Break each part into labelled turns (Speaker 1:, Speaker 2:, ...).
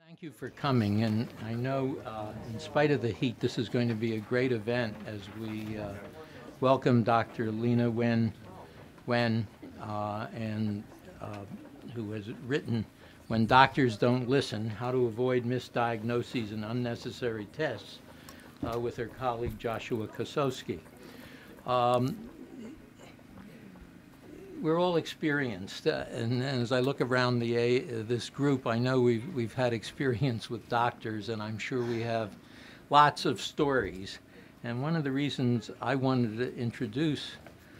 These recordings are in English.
Speaker 1: Thank you for coming, and I know in spite of the heat, this is going to be a great event as we welcome Dr. Leana Wen, who has written When Doctors Don't Listen, How to Avoid Misdiagnoses and Unnecessary Tests with her colleague Joshua Kosowski. We're all experienced, and as I look around this group, I know we've had experience with doctors, and I'm sure we have lots of stories. And one of the reasons I wanted to introduce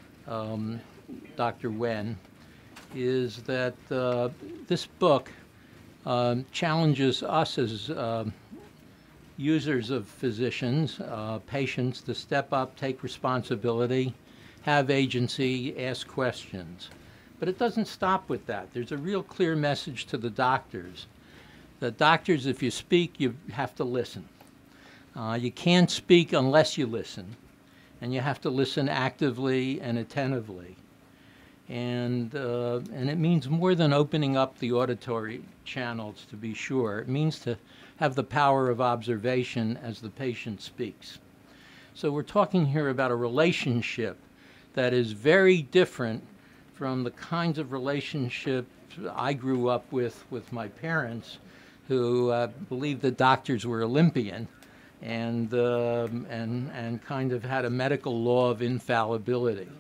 Speaker 1: Dr. Wen is that this book challenges us as users of physicians, patients, to step up, take responsibility, have agency, ask questions. But it doesn't stop with that. There's a real clear message to the doctors. The doctors, if you speak, you have to listen. You can't speak unless you listen, and you have to listen actively and attentively. And it means more than opening up the auditory channels, to be sure. It means to have the power of observation as the patient speaks. So we're talking here about a relationship that is very different from the kinds of relationships I grew up with my parents, who believed that doctors were Olympian and kind of had a medical law of infallibility.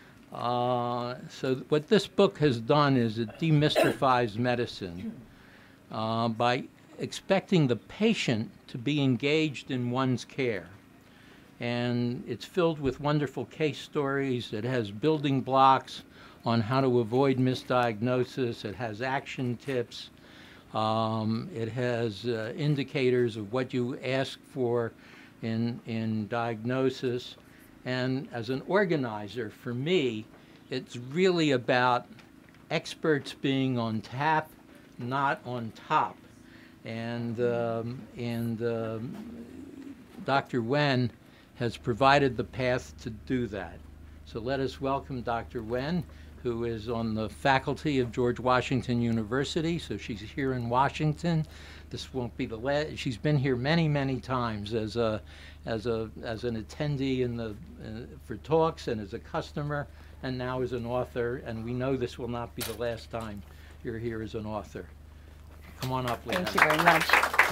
Speaker 1: So what this book has done is it demystifies medicine by expecting the patient to be engaged in one's care. And it's filled with wonderful case stories. It has building blocks on how to avoid misdiagnosis. It has action tips. It has indicators of what you ask for in diagnosis. And as an organizer, for me, it's really about experts being on tap, not on top. And Dr. Wen has provided the path to do that. So let us welcome Dr. Wen, who is on the faculty of George Washington University. So she's here in Washington. This won't be the last. She's been here many, many times as an attendee for talks and as a customer, and now as an author. And we know this will not be the last time you're here as an author. Come on up, Leana.
Speaker 2: Thank you very much.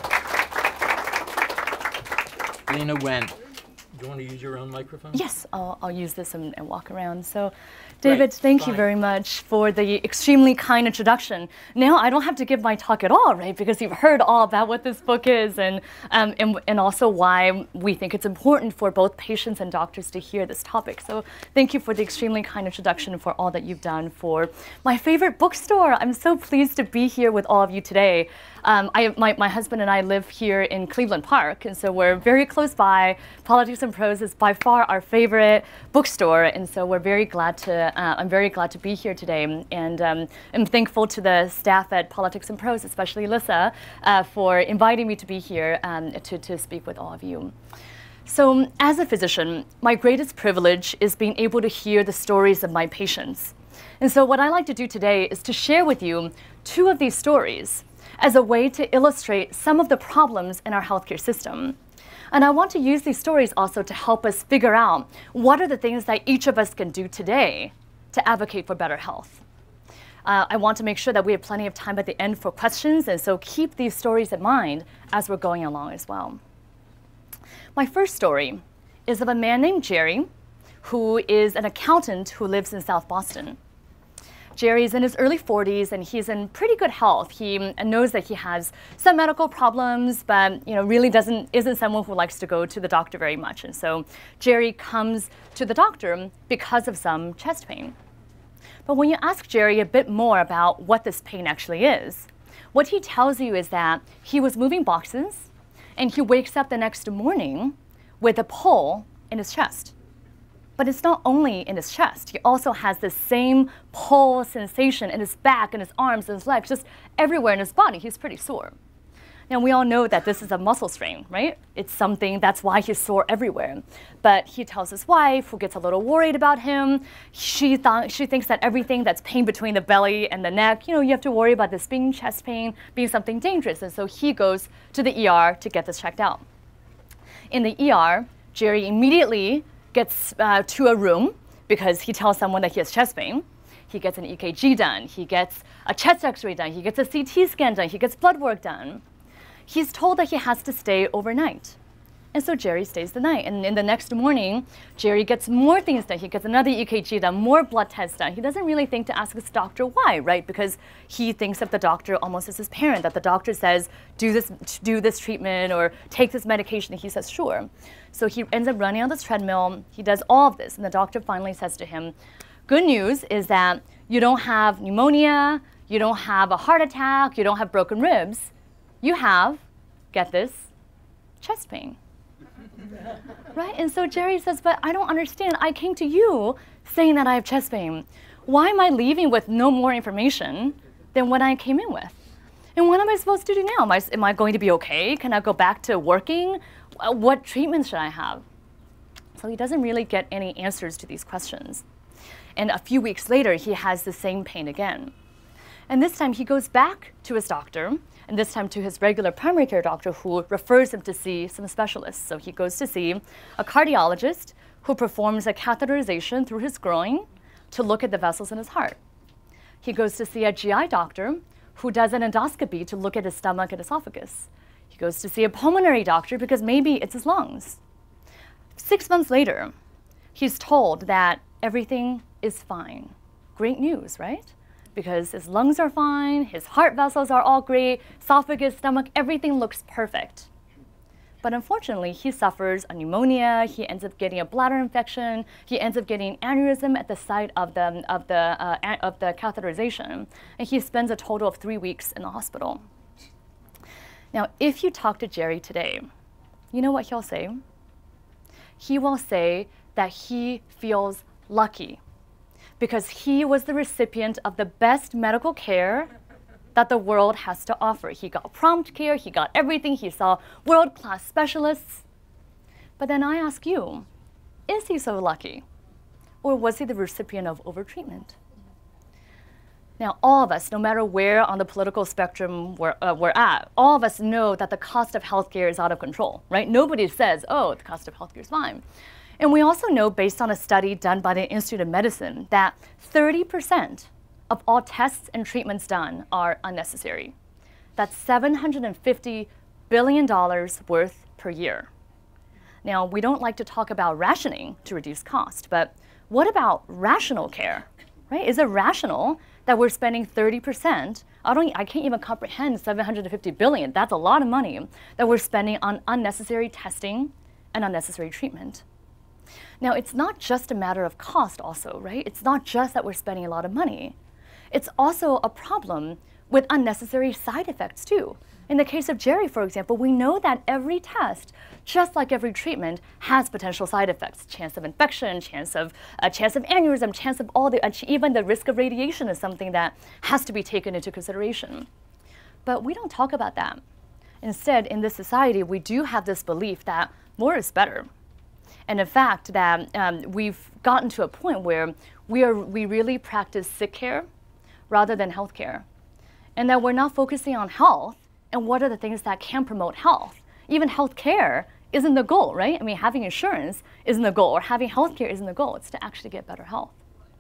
Speaker 1: Leana Wen. Do you want to use your own microphone?
Speaker 2: Yes, I'll use this and walk around. So, David, thank you very much for the extremely kind introduction. Now I don't have to give my talk at all, right? Because you've heard all about what this book is and also why we think it's important for both patients and doctors to hear this topic. So thank you for the extremely kind introduction and for all that you've done for my favorite bookstore. I'm so pleased to be here with all of you today. My husband and I live here in Cleveland Park, and so we're very close by. Politics and Prose is by far our favorite bookstore, and so we're very glad to. I'm very glad to be here today, and I'm thankful to the staff at Politics and Prose, especially Lissa, for inviting me to be here to speak with all of you. So, as a physician, my greatest privilege is being able to hear the stories of my patients, and so what I like to do today is to share with you two of these stories as a way to illustrate some of the problems in our healthcare system. And I want to use these stories also to help us figure out what are the things that each of us can do today to advocate for better health. I want to make sure that we have plenty of time at the end for questions, and so keep these stories in mind as we're going along as well. My first story is of a man named Jerry, who is an accountant who lives in South Boston. Jerry's in his early 40s, and he's in pretty good health. He knows that he has some medical problems, but really isn't someone who likes to go to the doctor very much. And so Jerry comes to the doctor because of some chest pain. But when you ask Jerry a bit more about what this pain actually is, what he tells you is that he was moving boxes, and he wakes up the next morning with a pull in his chest. But it's not only in his chest. He also has the same pull sensation in his back and his arms and his legs, just everywhere in his body. He's pretty sore. Now, we all know that this is a muscle strain, right? It's something, that's why he's sore everywhere. But he tells his wife, who gets a little worried about him. She thinks that everything that's pain between the belly and the neck, you have to worry about this being chest pain, being something dangerous. And so he goes to the ER to get this checked out. In the ER, Jerry immediately gets to a room because he tells someone that he has chest pain. He gets an EKG done. He gets a chest x-ray done. He gets a CT scan done. He gets blood work done. He's told that he has to stay overnight. And so Jerry stays the night. And in the next morning, Jerry gets more things done. He gets another EKG done, more blood tests done. He doesn't really think to ask his doctor why, right? Because he thinks of the doctor almost as his parent, that the doctor says, do this treatment or take this medication. And he says, sure. So he ends up running on this treadmill. He does all of this. And the doctor finally says to him, good news is that you don't have pneumonia, you don't have a heart attack, you don't have broken ribs. You have, get this, chest pain. Right? And so Jerry says, but I don't understand. I came to you saying that I have chest pain. Why am I leaving with no more information than what I came in with? And what am I supposed to do now? Am I going to be okay? Can I go back to working? What treatments should I have? So he doesn't really get any answers to these questions. And a few weeks later, he has the same pain again. And this time he goes back to his doctor, and this time to his regular primary care doctor, who refers him to see some specialists. So he goes to see a cardiologist who performs a catheterization through his groin to look at the vessels in his heart. He goes to see a GI doctor who does an endoscopy to look at his stomach and esophagus. He goes to see a pulmonary doctor because maybe it's his lungs. 6 months later, he's told that everything is fine. Great news, right? Because his lungs are fine, his heart vessels are all great, esophagus, stomach, everything looks perfect. But unfortunately, he suffers a pneumonia, he ends up getting a bladder infection, he ends up getting aneurysm at the site of the catheterization, and he spends a total of 3 weeks in the hospital. Now, if you talk to Jerry today, you know what he'll say? He will say that he feels lucky because he was the recipient of the best medical care that the world has to offer. He got prompt care, he got everything, he saw world-class specialists. But then I ask you, is he so lucky? Or was he the recipient of overtreatment? Now, all of us, no matter where on the political spectrum we're at, all of us know that the cost of healthcare is out of control, right? Nobody says, oh, the cost of healthcare is fine. And we also know, based on a study done by the Institute of Medicine, that 30% of all tests and treatments done are unnecessary. That's $750 billion worth per year. Now, we don't like to talk about rationing to reduce cost, but what about rational care, right? Is it rational that we're spending 30%? I can't even comprehend $750 billion. That's a lot of money that we're spending on unnecessary testing and unnecessary treatment. Now, it's not just a matter of cost also, right? It's not just that we're spending a lot of money. It's also a problem with unnecessary side effects too. In the case of Jerry, for example, we know that every test, just like every treatment, has potential side effects. Chance of infection, chance of aneurysm, chance of even the risk of radiation is something that has to be taken into consideration. But we don't talk about that. Instead, in this society, we do have this belief that more is better. And in fact, that we've gotten to a point where we really practice sick care rather than health care. And that we're not focusing on health and what are the things that can promote health. Even health care isn't the goal, right? I mean, having insurance isn't the goal, or having health care isn't the goal. It's to actually get better health.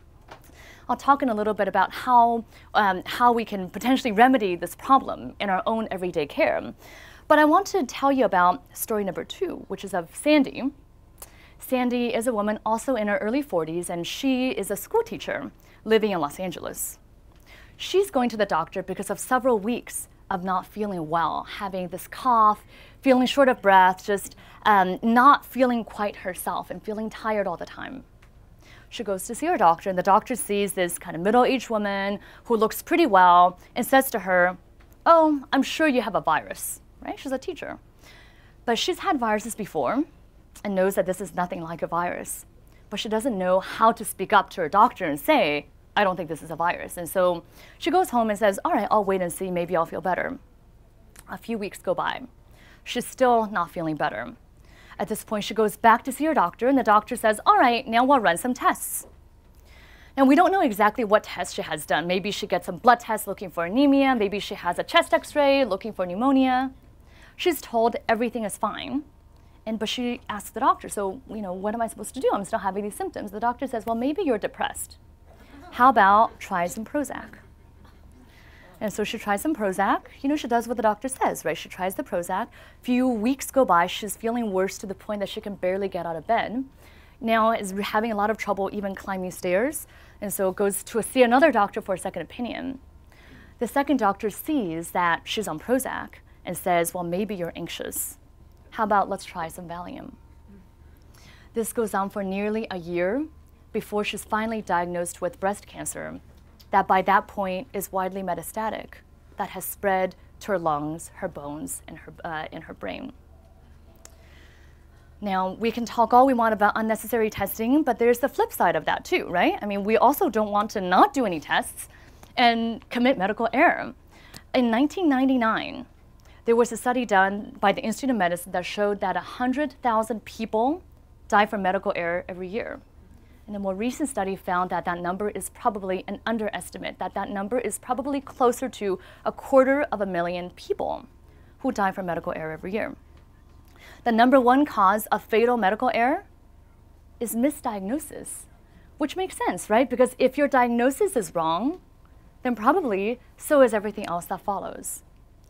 Speaker 2: I'll talk in a little bit about how we can potentially remedy this problem in our own everyday care. But I want to tell you about story number 2, which is of Sandy. Sandy is a woman also in her early 40s, and she is a school teacher living in Los Angeles. She's going to the doctor because of several weeks of not feeling well, having this cough, feeling short of breath, just not feeling quite herself and feeling tired all the time. She goes to see her doctor, and the doctor sees this kind of middle-aged woman who looks pretty well and says to her, oh, I'm sure you have a virus, right? She's a teacher. But she's had viruses before and knows that this is nothing like a virus. But she doesn't know how to speak up to her doctor and say, I don't think this is a virus. And so she goes home and says, all right, I'll wait and see, maybe I'll feel better. A few weeks go by. She's still not feeling better. At this point, she goes back to see her doctor, and the doctor says, all right, now we'll run some tests. Now, we don't know exactly what test she has done. Maybe she gets some blood tests looking for anemia. Maybe she has a chest x-ray looking for pneumonia. She's told everything is fine. But she asks the doctor, so, what am I supposed to do? I'm still having these symptoms. The doctor says, well, maybe you're depressed. How about try some Prozac? And so she tries some Prozac. She does what the doctor says, right? She tries the Prozac. Few weeks go by. She's feeling worse to the point that she can barely get out of bed. Now is having a lot of trouble even climbing stairs. And so goes to see another doctor for a second opinion. The second doctor sees that she's on Prozac and says, well, maybe you're anxious. How about let's try some Valium? This goes on for nearly a year before she's finally diagnosed with breast cancer that by that point is widely metastatic, that has spread to her lungs, her bones, and in her brain. Now, we can talk all we want about unnecessary testing, but there's the flip side of that too, right? I mean, we also don't want to not do any tests and commit medical error. In 1999, there was a study done by the Institute of Medicine that showed that 100,000 people die from medical error every year. And a more recent study found that that number is probably an underestimate, that number is probably closer to 250,000 people who die from medical error every year. The number one cause of fatal medical error is misdiagnosis, which makes sense, right? Because if your diagnosis is wrong, then probably so is everything else that follows.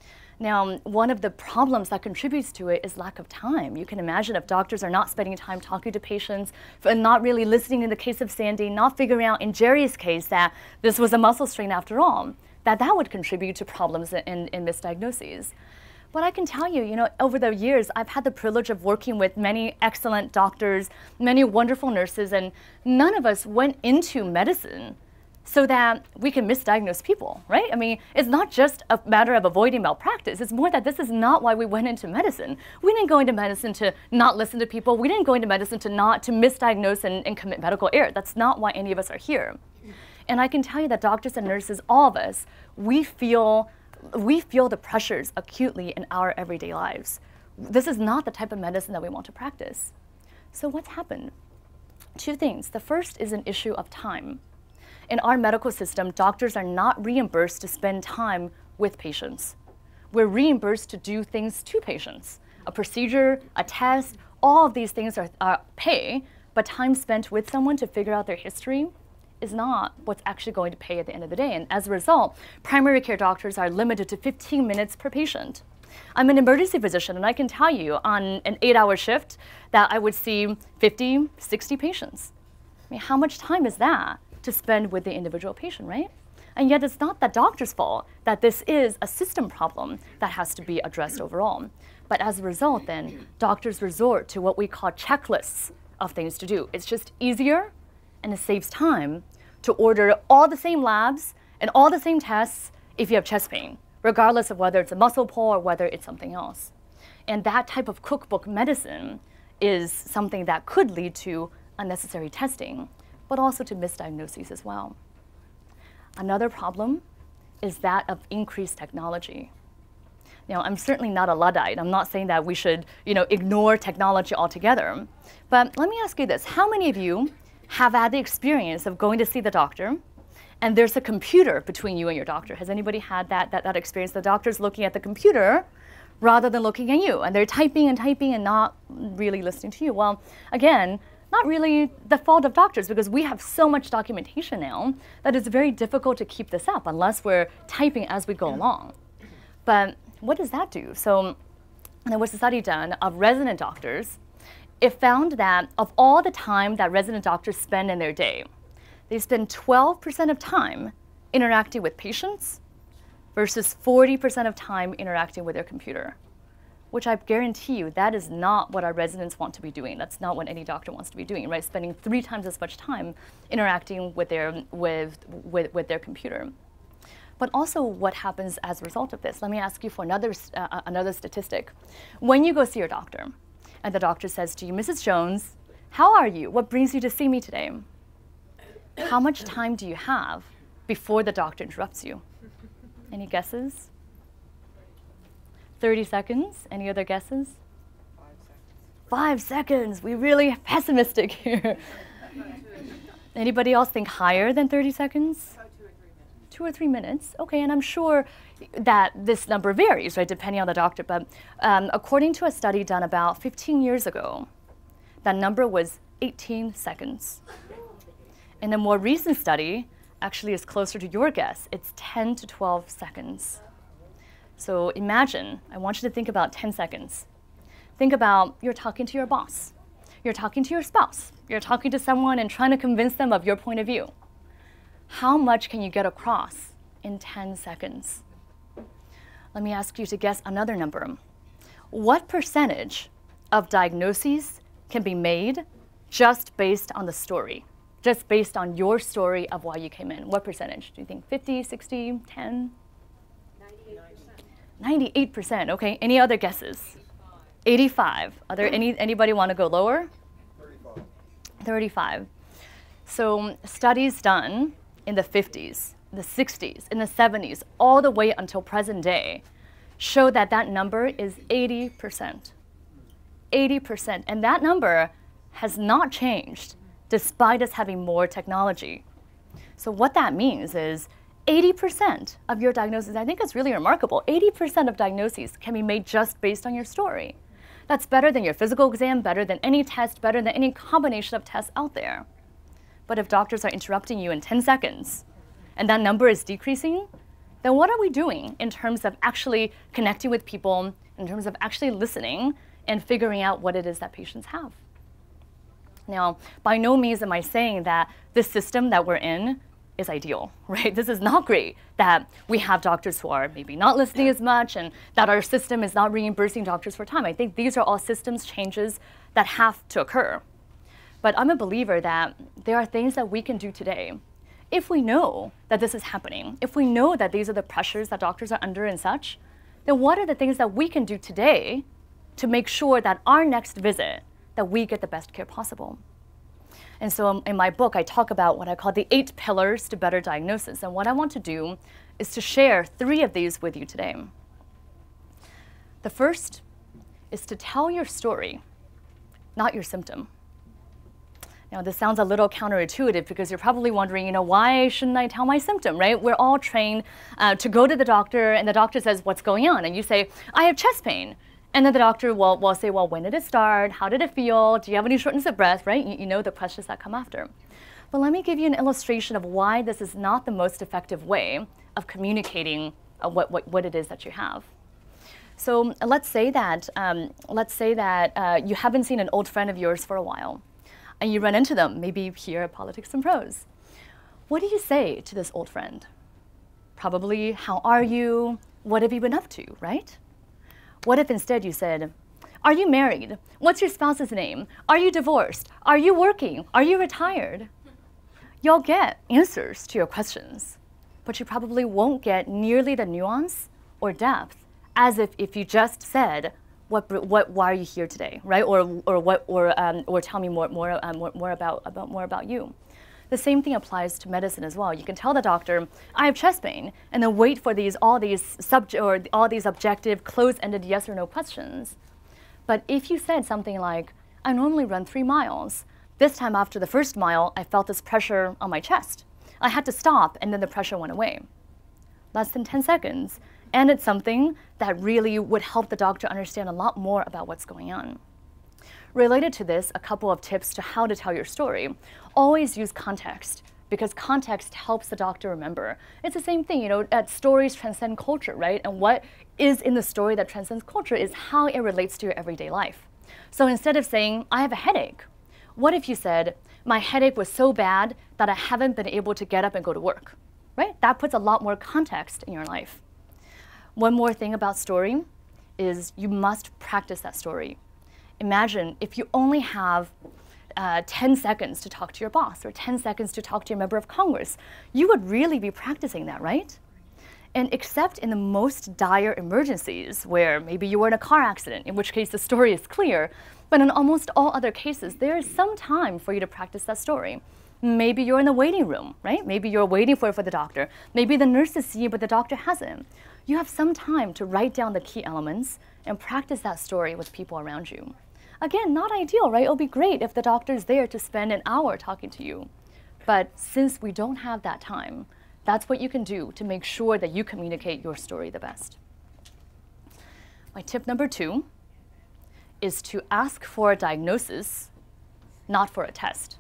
Speaker 2: Now, one of the problems that contributes to it is lack of time. You can imagine if doctors are not spending time talking to patients, and not really listening in the case of Sandy, not figuring out in Jerry's case that this was a muscle strain after all, that would contribute to problems in misdiagnoses. But I can tell you, over the years, I've had the privilege of working with many excellent doctors, many wonderful nurses, and none of us went into medicine so that we can misdiagnose people, right? I mean, it's not just a matter of avoiding malpractice. It's more that this is not why we went into medicine. We didn't go into medicine to not listen to people. We didn't go into medicine to misdiagnose and commit medical error. That's not why any of us are here. And I can tell you that doctors and nurses, all of us, we feel the pressures acutely in our everyday lives. This is not the type of medicine that we want to practice. So what's happened? Two things. The first is an issue of time. In our medical system, doctors are not reimbursed to spend time with patients. We're reimbursed to do things to patients. A procedure, a test, all of these things are pay, but time spent with someone to figure out their history is not what's actually going to pay at the end of the day. And as a result, primary care doctors are limited to 15 minutes per patient. I'm an emergency physician, and I can tell you on an 8-hour shift that I would see 50, 60 patients. I mean, how much time is that to spend with the individual patient, right? And yet it's not the doctor's fault that this is a system problem that has to be addressed overall. But as a result, then, doctors resort to what we call checklists of things to do. It's just easier, and it saves time to order all the same labs and all the same tests if you have chest pain, regardless of whether it's a muscle pull or whether it's something else. And that type of cookbook medicine is something that could lead to unnecessary testing, but also to misdiagnoses as well. Another problem is that of increased technology. Now, I'm certainly not a Luddite. I'm not saying that we should, ignore technology altogether. But let me ask you this. How many of you have had the experience of going to see the doctor, and there's a computer between you and your doctor? Has anybody had that experience? The doctor's looking at the computer rather than looking at you, and they're typing and not really listening to you. Well, again, not really the fault of doctors, because we have so much documentation now that it's very difficult to keep this up unless we're typing as we go along. But what does that do? So there was a study done of resident doctors. It found that of all the time that resident doctors spend in their day, they spend 12% of time interacting with patients versus 40% of time interacting with their computer, which I guarantee you that is not what our residents want to be doing. That's not what any doctor wants to be doing, right? Spending 3 times as much time interacting with their computer. But also what happens as a result of this. Let me ask you for another statistic. When you go see your doctor, and the doctor says to you, Mrs. Jones, how are you? What brings you to see me today? How much time do you have before the doctor interrupts you? Any guesses? 30 seconds. Any other guesses? 5 seconds. We really pessimistic here. Anybody else think higher than 30 seconds? 2 or 3 minutes. Okay, and I'm sure that this number varies, right, depending on the doctor. But according to a study done about 15 years ago, that number was 18 seconds. And a more recent study actually is closer to your guess. It's 10 to 12 seconds. So imagine, I want you to think about 10 seconds. Think about you're talking to your boss. You're talking to your spouse. You're talking to someone and trying to convince them of your point of view. How much can you get across in 10 seconds? Let me ask you to guess another number. What percentage of diagnoses can be made just based on the story? Just based on your story of why you came in. What percentage? Do you think 50, 60, 10? 98%. 98%, okay. Any other guesses? 85. Are there anybody want to go lower?
Speaker 3: 35.
Speaker 2: 35. So studies done in the 50s, the 60s, in the 70s, all the way until present day, show that that number is 80%. 80%. And that number has not changed despite us having more technology. So what that means is 80% of your diagnoses, I think it's really remarkable, 80% of diagnoses can be made just based on your story. That's better than your physical exam, better than any test, better than any combination of tests out there. But if doctors are interrupting you in 10 seconds and that number is decreasing, then what are we doing in terms of actually connecting with people, in terms of actually listening and figuring out what it is that patients have? Now, by no means am I saying that this system that we're in is ideal, right? This is not great that we have doctors who are maybe not listening as much and that our system is not reimbursing doctors for time. I think these are all systems changes that have to occur. But I'm a believer that there are things that we can do today. If we know that this is happening, if we know that these are the pressures that doctors are under and such, then what are the things that we can do today to make sure that our next visit, that we get the best care possible? And so in my book, I talk about what I call the 8 pillars to better diagnosis. And what I want to do is to share 3 of these with you today. The first is to tell your story, not your symptom. Now, this sounds a little counterintuitive because you're probably wondering, why shouldn't I tell my symptom, right? We're all trained to go to the doctor, and the doctor says, what's going on? And you say, I have chest pain. And then the doctor will say, well, when did it start? How did it feel? Do you have any shortness of breath, right? You know the questions that come after. But let me give you an illustration of why this is not the most effective way of communicating what it is that you have. So let's say that you haven't seen an old friend of yours for a while, and you run into them, maybe here at Politics and Prose. What do you say to this old friend? Probably, how are you? What have you been up to, right? What if instead you said, are you married? What's your spouse's name? Are you divorced? Are you working? Are you retired? You'll get answers to your questions, but you probably won't get nearly the nuance or depth as if you just said, why are you here today, right? Or tell me more about you. The same thing applies to medicine as well. You can tell the doctor, I have chest pain, and then wait for all these objective, closed-ended yes or no questions. But if you said something like, I normally run 3 miles. This time after the first mile, I felt this pressure on my chest. I had to stop, and then the pressure went away. Less than 10 seconds. And it's something that really would help the doctor understand a lot more about what's going on. Related to this, a couple of tips to how to tell your story. Always use context, because context helps the doctor remember. It's the same thing, stories transcend culture, right? And what is in the story that transcends culture is how it relates to your everyday life. So instead of saying, I have a headache, what if you said, my headache was so bad that I haven't been able to get up and go to work, right? That puts a lot more context in your life. One more thing about story is you must practice that story. Imagine if you only have 10 seconds to talk to your boss or 10 seconds to talk to your member of Congress. You would really be practicing that, right? And except in the most dire emergencies, where maybe you were in a car accident, in which case the story is clear, but in almost all other cases, there is some time for you to practice that story. Maybe you're in the waiting room, right? Maybe you're waiting for the doctor. Maybe the nurses see you, but the doctor hasn't. You have some time to write down the key elements and practice that story with people around you. Again, not ideal, right? It'll be great if the doctor's there to spend an hour talking to you. But since we don't have that time, that's what you can do to make sure that you communicate your story the best. My tip number 2 is to ask for a diagnosis, not for a test.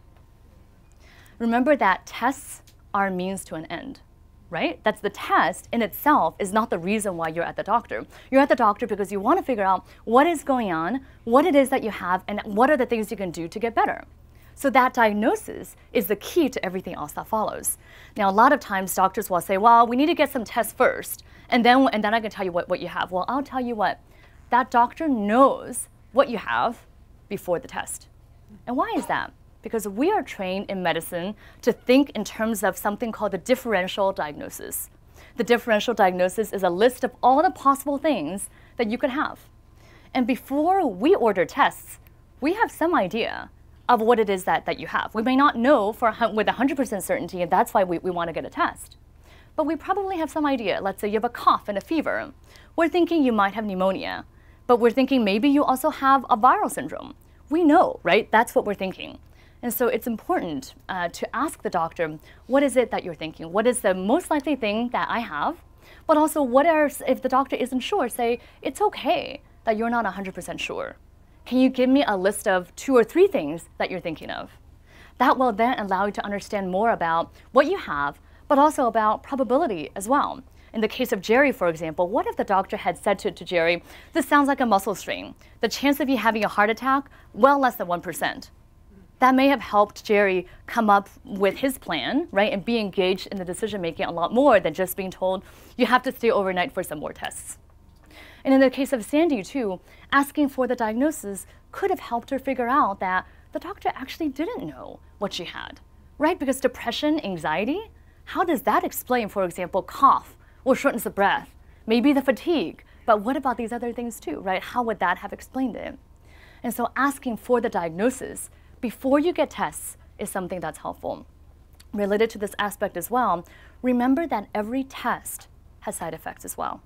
Speaker 2: Remember that tests are a means to an end, right? That's the test in itself is not the reason why you're at the doctor. You're at the doctor because you want to figure out what is going on, what it is that you have, and what are the things you can do to get better. So that diagnosis is the key to everything else that follows. Now, a lot of times doctors will say, well, we need to get some tests first, and then I can tell you what you have. Well, I'll tell you what, that doctor knows what you have before the test. And why is that? Because we are trained in medicine to think in terms of something called the differential diagnosis. The differential diagnosis is a list of all the possible things that you could have. And before we order tests, we have some idea of what it is that you have. We may not know with 100% certainty, and that's why we want to get a test. But we probably have some idea. Let's say you have a cough and a fever. We're thinking you might have pneumonia, but we're thinking maybe you also have a viral syndrome. We know, right? That's what we're thinking. And so it's important to ask the doctor, what is it that you're thinking? What is the most likely thing that I have? But also, if the doctor isn't sure, say, it's okay that you're not 100% sure. Can you give me a list of 2 or 3 things that you're thinking of? That will then allow you to understand more about what you have, but also about probability as well. In the case of Jerry, for example, what if the doctor had said to Jerry, this sounds like a muscle strain. The chance of you having a heart attack, well less than 1%. That may have helped Jerry come up with his plan, right, and be engaged in the decision-making a lot more than just being told, you have to stay overnight for some more tests. And in the case of Sandy, too, asking for the diagnosis could have helped her figure out that the doctor actually didn't know what she had, right? Because depression, anxiety, how does that explain, for example, cough or shortness of breath? Maybe the fatigue, but what about these other things too, right? How would that have explained it? And so asking for the diagnosis before you get tests is something that's helpful. Related to this aspect as well, remember that every test has side effects as well.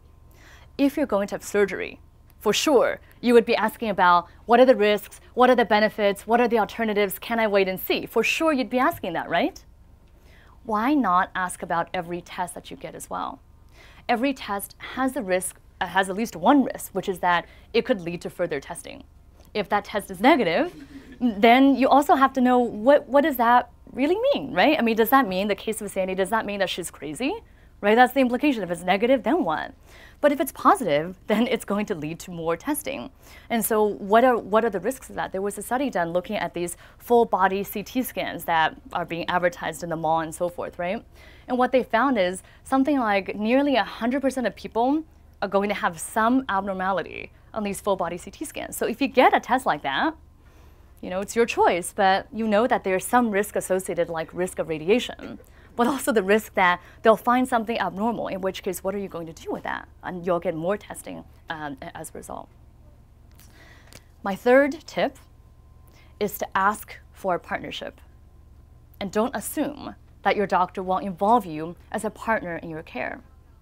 Speaker 2: If you're going to have surgery, for sure, you would be asking about what are the risks, what are the benefits, what are the alternatives, can I wait and see? For sure, you'd be asking that, right? Why not ask about every test that you get as well? Every test has the risk, has at least one risk, which is that it could lead to further testing. If that test is negative, then you also have to know what does that really mean, right? I mean, does that mean, the case of Sandy, does that mean that she's crazy? Right? That's the implication. If it's negative, then what? But if it's positive, then it's going to lead to more testing. And so what are the risks of that? There was a study done looking at these full-body CT scans that are being advertised in the mall and so forth, right? And what they found is something like nearly 100% of people are going to have some abnormality on these full-body CT scans. So if you get a test like that, you know, it's your choice, but you know that there's some risk associated, like risk of radiation, but also the risk that they'll find something abnormal, in which case, what are you going to do with that? And you'll get more testing as a result. My third tip is to ask for a partnership. And don't assume that your doctor will involve you as a partner in your care.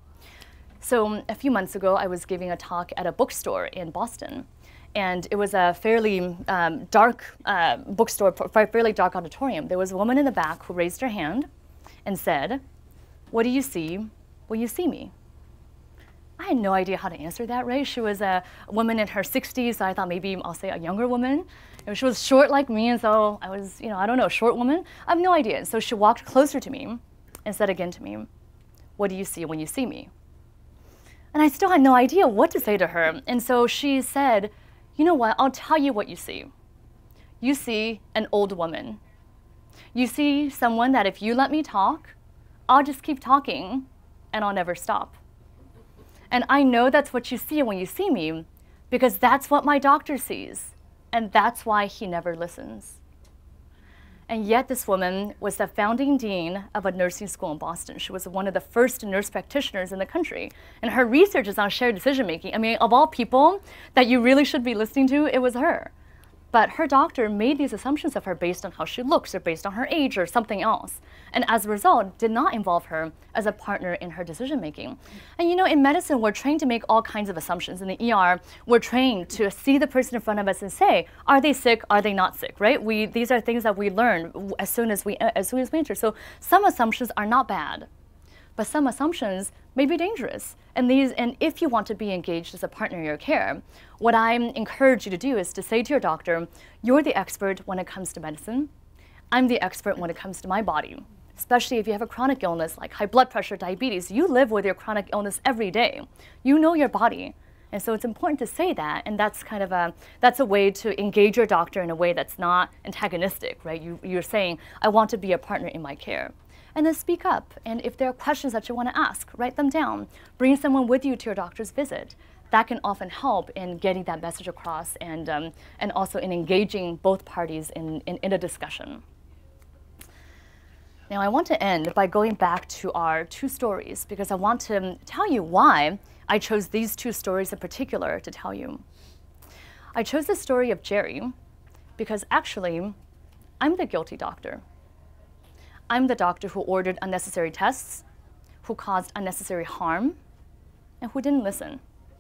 Speaker 2: So a few months ago, I was giving a talk at a bookstore in Boston. And it was a fairly dark bookstore, fairly dark auditorium. There was a woman in the back who raised her hand and said, what do you see when you see me? I had no idea how to answer that, right? She was a woman in her 60s, so I thought maybe I'll say a younger woman. And she was short like me, and so I was, I don't know, short woman. I have no idea. And so she walked closer to me and said again to me, what do you see when you see me? And I still had no idea what to say to her. And so she said, you know what, I'll tell you what you see. You see an old woman. You see someone that if you let me talk, I'll just keep talking and I'll never stop. And I know that's what you see when you see me because that's what my doctor sees. And that's why he never listens. And yet this woman was the founding dean of a nursing school in Boston. She was one of the first nurse practitioners in the country. And her research is on shared decision-making. I mean, of all people that you really should be listening to, it was her. But her doctor made these assumptions of her based on how she looks or based on her age or something else. And as a result, did not involve her as a partner in her decision making. And you know, in medicine, we're trained to make all kinds of assumptions. In the ER, we're trained to see the person in front of us and say, are they sick? Are they not sick? Right? These are things that we learn as soon as we enter. So some assumptions are not bad, but some assumptions may be dangerous. And if you want to be engaged as a partner in your care, what I encourage you to do is to say to your doctor, you're the expert when it comes to medicine. I'm the expert when it comes to my body. Especially if you have a chronic illness like high blood pressure, diabetes, you live with your chronic illness every day. You know your body. And so it's important to say that, and that's kind of that's a way to engage your doctor in a way that's not antagonistic, right? You're saying, I want to be a partner in my care. And then speak up. And if there are questions that you want to ask, write them down. Bring someone with you to your doctor's visit. That can often help in getting that message across and also in engaging both parties in a discussion. Now, I want to end by going back to our two stories because I want to tell you why I chose these two stories in particular to tell you. I chose the story of Jerry because actually, I'm the guilty doctor. I'm the doctor who ordered unnecessary tests, who caused unnecessary harm, and who didn't listen.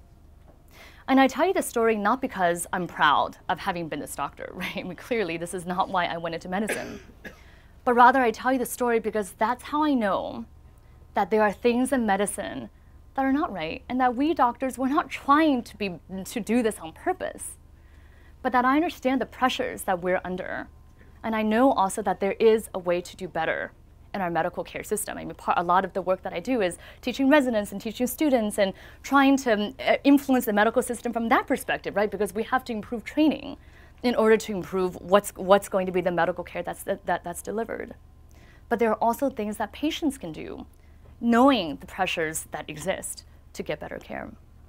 Speaker 2: And I tell you this story not because I'm proud of having been this doctor, right? I mean, clearly, this is not why I went into medicine. But rather, I tell you the story because that's how I know that there are things in medicine that are not right, and that we doctors, we're not trying to do this on purpose, but that I understand the pressures that we're under. And I know also that there is a way to do better in our medical care system. I mean, a lot of the work that I do is teaching residents and teaching students and trying to influence the medical system from that perspective, right? Because we have to improve training in order to improve what's going to be the medical care that's delivered. But there are also things that patients can do, knowing the pressures that exist to get better care.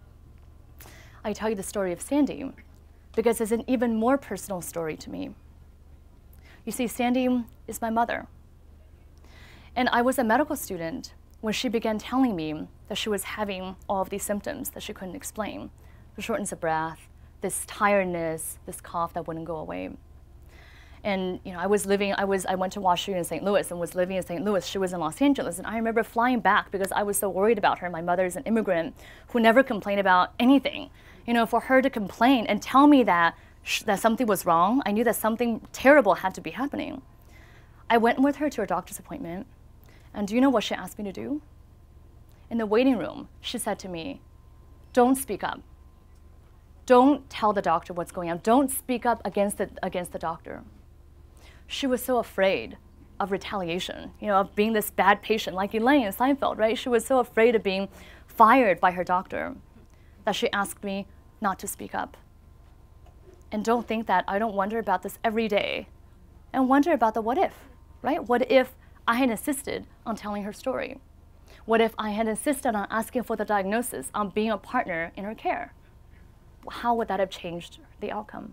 Speaker 2: I tell you the story of Sandy because it's an even more personal story to me. You see, Sandy is my mother. And I was a medical student when she began telling me that she was having all of these symptoms that she couldn't explain. The shortness of breath, this tiredness, this cough that wouldn't go away. And you know, I went to Washington in St. Louis and was living in St. Louis. She was in Los Angeles. And I remember flying back because I was so worried about her. My mother's an immigrant who never complained about anything. You know, for her to complain and tell me that something was wrong, I knew that something terrible had to be happening. I went with her to her doctor's appointment, and do you know what she asked me to do? In the waiting room, she said to me, don't speak up. Don't tell the doctor what's going on. Don't speak up against the doctor. She was so afraid of retaliation, you know, of being this bad patient like Elaine in Seinfeld, right? She was so afraid of being fired by her doctor that she asked me not to speak up. And don't think that I don't wonder about this every day and wonder about the what if, right? What if I had insisted on telling her story? What if I had insisted on asking for the diagnosis, on being a partner in her care? How would that have changed the outcome?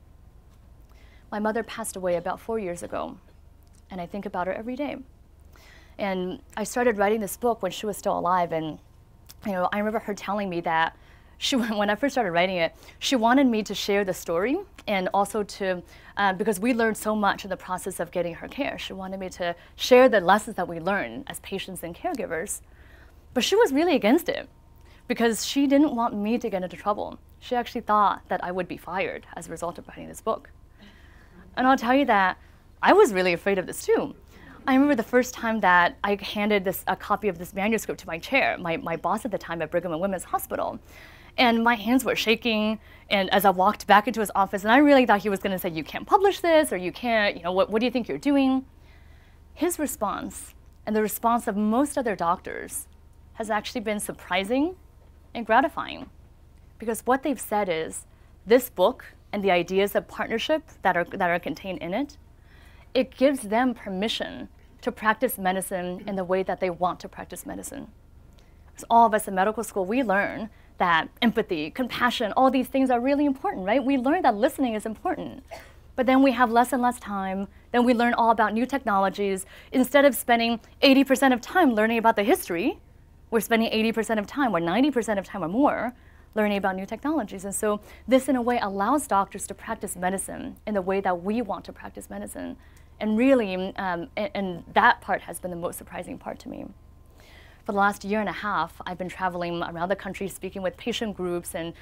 Speaker 2: My mother passed away about 4 years ago, and I think about her every day. And I started writing this book when she was still alive, and you know, I remember her telling me that when I first started writing it, she wanted me to share the story and also to, because we learned so much in the process of getting her care. She wanted me to share the lessons that we learned as patients and caregivers. But she was really against it because she didn't want me to get into trouble. She actually thought that I would be fired as a result of writing this book. And I'll tell you that I was really afraid of this too. I remember the first time that I handed a copy of this manuscript to my chair, my boss at the time at Brigham and Women's Hospital. And my hands were shaking, and as I walked back into his office, and I really thought he was going to say, you can't publish this, or you can't, you know, what do you think you're doing? His response, and the response of most other doctors, has actually been surprising and gratifying. Because what they've said is, this book and the ideas of partnership that are contained in it, it gives them permission to practice medicine in the way that they want to practice medicine. Because all of us in medical school, we learn that empathy, compassion, all these things are really important, right? We learn that listening is important. But then we have less and less time. Then we learn all about new technologies. Instead of spending 80% of time learning about the history, we're spending 80% of time or 90% of time or more learning about new technologies. And so this, in a way, allows doctors to practice medicine in the way that we want to practice medicine. And really, and that part has been the most surprising part to me. For the last year and a half, I've been traveling around the country speaking with patient groups and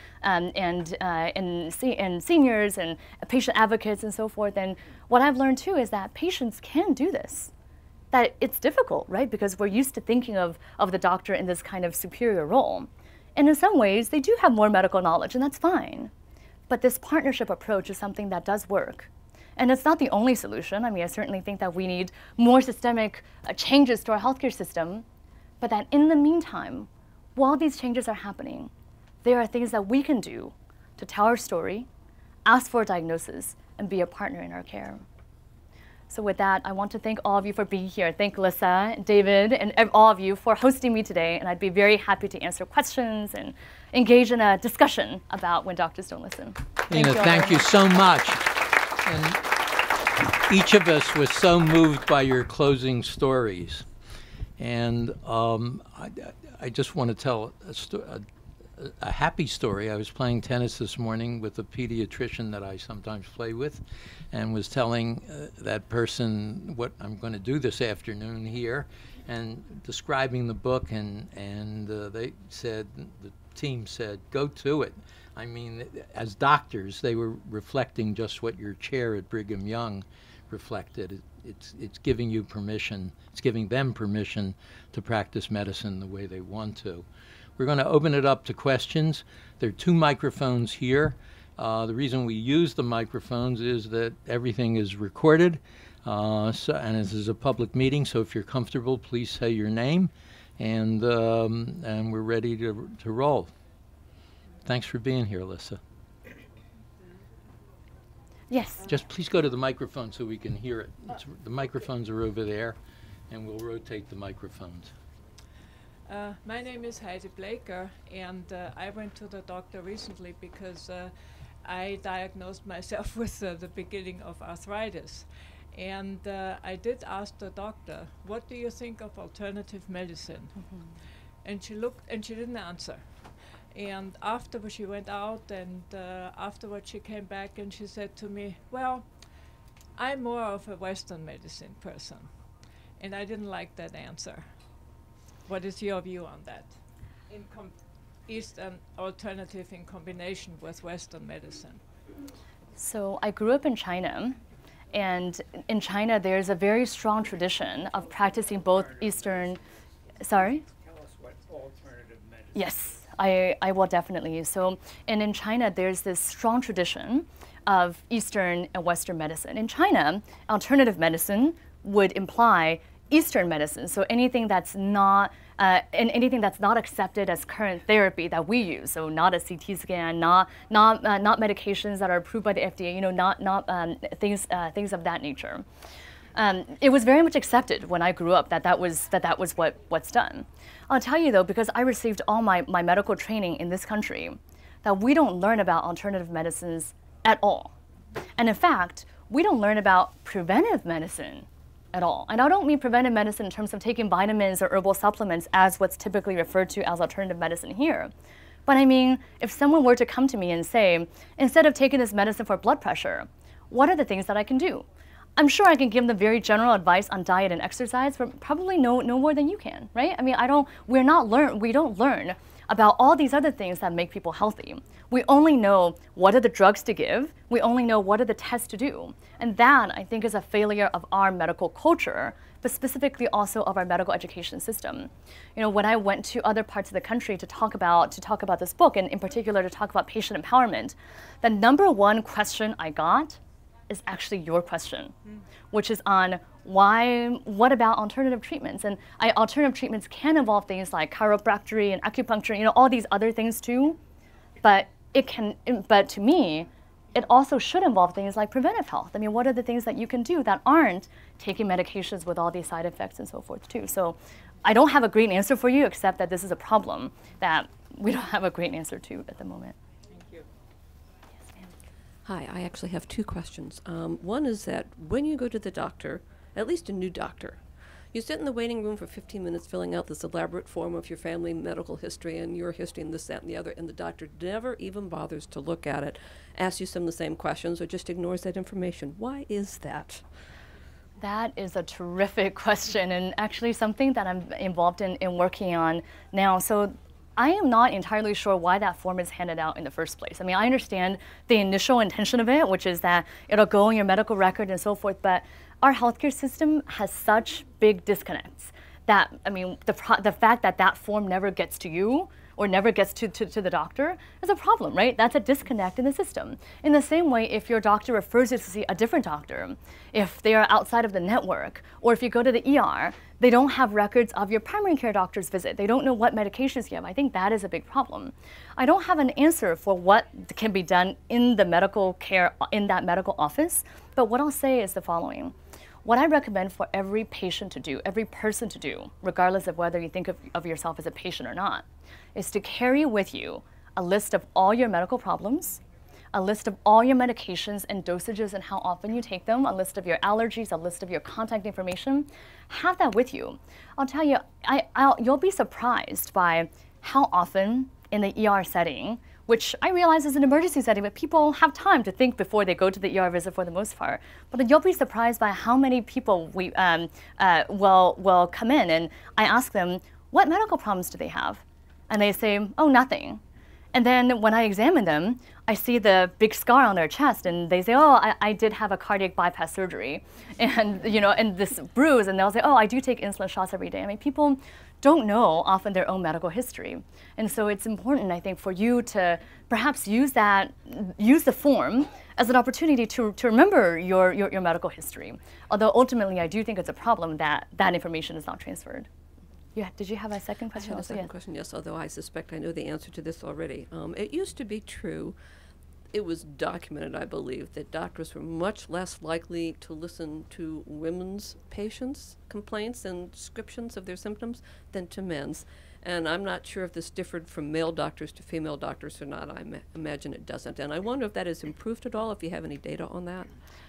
Speaker 2: seniors and patient advocates and so forth. And what I've learned too is that patients can do this. That it's difficult, right? Because we're used to thinking of the doctor in this kind of superior role. And in some ways, they do have more medical knowledge, and that's fine. But this partnership approach is something that does work. And it's not the only solution. I mean, I certainly think that we need more systemic changes to our healthcare system. But that in the meantime, while these changes are happening, there are things that we can do to tell our story, ask for a diagnosis, and be a partner in our care. So with that, I want to thank all of you for being here. Thank Lisa, David, and all of you for hosting me today. And I'd be very happy to answer questions and engage in a discussion about When Doctors Don't Listen.
Speaker 1: Leana, thank you so much. And each of us was so moved by your closing stories. And I just want to tell a happy story. I was playing tennis this morning with a pediatrician that I sometimes play with, and was telling that person what I'm going to do this afternoon here, and describing the book, and they said, the team said, go to it. I mean, as doctors, they were reflecting just what your chair at Brigham Young reflected. It's giving you permission, it's giving them permission to practice medicine the way they want to. We're going to open it up to questions. There are 2 microphones here. The reason we use the microphones is that everything is recorded, and this is a public meeting, so if you're comfortable, please say your name, and we're ready to roll. Thanks for being here, Alyssa.
Speaker 2: Yes.
Speaker 1: Just please go to the microphone so we can hear it. The microphones are over there, and we'll rotate the microphones.
Speaker 3: My name is Heidi Blaker, and I went to the doctor recently because I diagnosed myself with the beginning of arthritis. And I did ask the doctor, what do you think of alternative medicine? Mm-hmm. And she looked, and she didn't answer. And afterwards she went out, and afterwards she came back and she said to me, well, I'm more of a Western medicine person. And I didn't like that answer. What is your view on that? Eastern alternative in combination with Western medicine?
Speaker 2: So I grew up in China, and in China there's a very strong tradition of practicing both Eastern, sorry?
Speaker 4: Tell us what alternative medicine.
Speaker 2: Yes. I will definitely. So, and in China, there's this strong tradition of Eastern and Western medicine. In China, alternative medicine would imply Eastern medicine. So anything that's not accepted as current therapy that we use. So not a CT scan, not medications that are approved by the FDA. You know, not things of that nature. It was very much accepted when I grew up that was what's done. I'll tell you though, because I received all my medical training in this country, that we don't learn about alternative medicines at all. And in fact, we don't learn about preventive medicine at all. And I don't mean preventive medicine in terms of taking vitamins or herbal supplements as what's typically referred to as alternative medicine here. But I mean, if someone were to come to me and say, instead of taking this medicine for blood pressure, what are the things that I can do? I'm sure I can give them very general advice on diet and exercise, but probably no more than you can, right? I mean, we don't learn about all these other things that make people healthy. We only know what are the drugs to give. We only know what are the tests to do. And that, I think, is a failure of our medical culture, but specifically also of our medical education system. You know, when I went to other parts of the country to talk about this book, and in particular to talk about patient empowerment, the #1 question I got is actually your question, which is on what about alternative treatments? And alternative treatments can involve things like chiropractic and acupuncture, you know, all these other things too. But to me, it also should involve things like preventive health. I mean, what are the things that you can do that aren't taking medications with all these side effects and so forth too? So I don't have a great answer for you, except that this is a problem that we don't have a great answer to at the moment.
Speaker 5: Hi, I actually have 2 questions. One is that when you go to the doctor, at least a new doctor, You sit in the waiting room for 15 minutes filling out this elaborate form of your family medical history and your history and this, that, and the other, and the doctor never even bothers to look at it, asks you some of the same questions, or just ignores that information. Why is that?
Speaker 2: That is a terrific question, and actually something that I'm involved in working on now. So I am not entirely sure why that form is handed out in the first place. I mean, I understand the initial intention of it, which is that it'll go in your medical record and so forth, but our healthcare system has such big disconnects that, I mean, the fact that that form never gets to you or never gets to the doctor is a problem, right? That's a disconnect in the system. In the same way, if your doctor refers you to see a different doctor, if they are outside of the network, or if you go to the ER, they don't have records of your primary care doctor's visit. They don't know what medications you have. I think that is a big problem. I don't have an answer for what can be done in the medical care, in that medical office, but what I'll say is the following. What I recommend for every patient to do, every person to do, regardless of whether you think of yourself as a patient or not, is to carry with you a list of all your medical problems, a list of all your medications and dosages and how often you take them, a list of your allergies, a list of your contact information. Have that with you. I'll tell you, you'll be surprised by how often in the ER setting, which I realize is an emergency setting, but people have time to think before they go to the ER visit for the most part. But you'll be surprised by how many people will come in, and I ask them, what medical problems do they have? And they say, oh, nothing. And then when I examine them, I see the big scar on their chest, and they say, oh, I did have a cardiac bypass surgery, and and this bruise, and they'll say, oh, I do take insulin shots every day. I mean, people don't know often their own medical history, and so it's important, I think, for you to perhaps use the form as an opportunity to remember your medical history. Although ultimately, I do think it's a problem that that information is not transferred. Yeah, did you have a second question?
Speaker 5: I have a second question, yes, although I suspect I know the answer to this already. It used to be true, it was documented, I believe, that doctors were much less likely to listen to women's patients' complaints and descriptions of their symptoms than to men's. And I'm not sure if this differed from male doctors to female doctors or not. I imagine it doesn't. And I wonder if that has improved at all, if you have any data on that.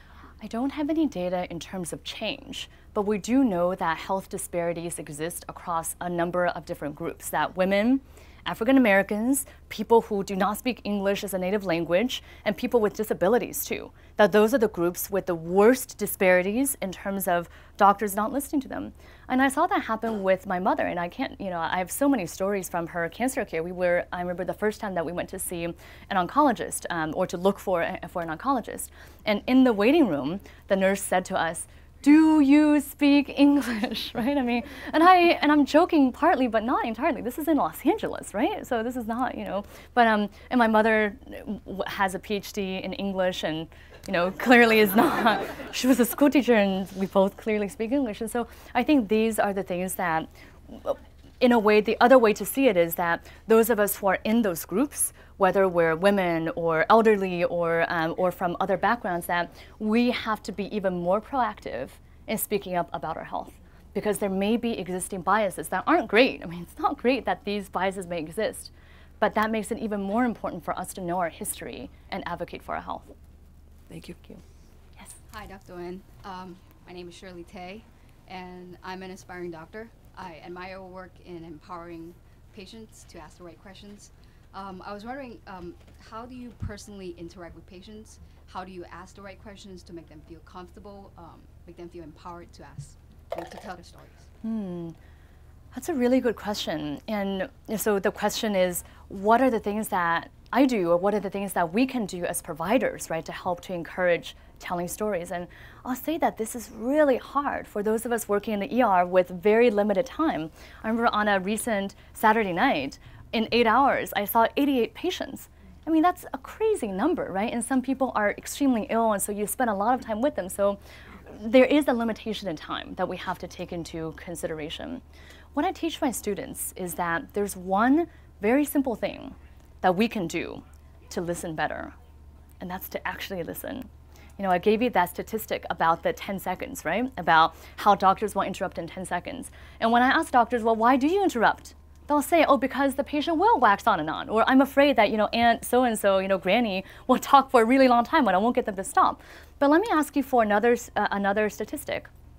Speaker 2: I don't have any data in terms of change, but we do know that health disparities exist across a number of different groups, that women, African Americans, people who do not speak English as a native language, and people with disabilities too, that those are the groups with the worst disparities in terms of doctors not listening to them. And I saw that happen with my mother, and I have so many stories from her cancer care. I remember the first time that we went to see an oncologist, or to look for an oncologist. And in the waiting room, the nurse said to us, do you speak English, right? I mean, and I'm joking partly, but not entirely. This is in Los Angeles, right? So this is not, but and my mother has a PhD in English, and clearly is not. She was a school teacher, and we both clearly speak English. And so I think these are the things that, in a way, the other way to see it is that those of us who are in those groups, whether we're women or elderly or from other backgrounds, that we have to be even more proactive in speaking up about our health, because there may be existing biases that aren't great. I mean, it's not great that these biases may exist, but that makes it even more important for us to know our history and advocate for our health.
Speaker 5: Thank you.
Speaker 2: Yes.
Speaker 6: Hi, Dr. Wen. My name is Shirley Tay, and I'm an aspiring doctor. I admire your work in empowering patients to ask the right questions. I was wondering, how do you personally interact with patients? How do you ask the right questions to make them feel comfortable, make them feel empowered to ask, to tell their stories?
Speaker 2: That's a really good question. And so the question is, what are the things that I do, or what are the things that we can do as providers, right, to help to encourage telling stories? And I'll say that this is really hard for those of us working in the ER with very limited time. I remember on a recent Saturday night, in 8 hours, I saw 88 patients. I mean, that's a crazy number, right? And some people are extremely ill, and so you spend a lot of time with them. So there is a limitation in time that we have to take into consideration. What I teach my students is that there's one very simple thing that we can do to listen better, and that's to actually listen. I gave you that statistic about the 10 seconds, right? About how doctors will interrupt in 10 seconds. And when I ask doctors, well, why do you interrupt? They'll say, oh, because the patient will wax on and on, or I'm afraid that, Aunt so-and-so, Granny, will talk for a really long time and I won't get them to stop. But let me ask you for another statistic.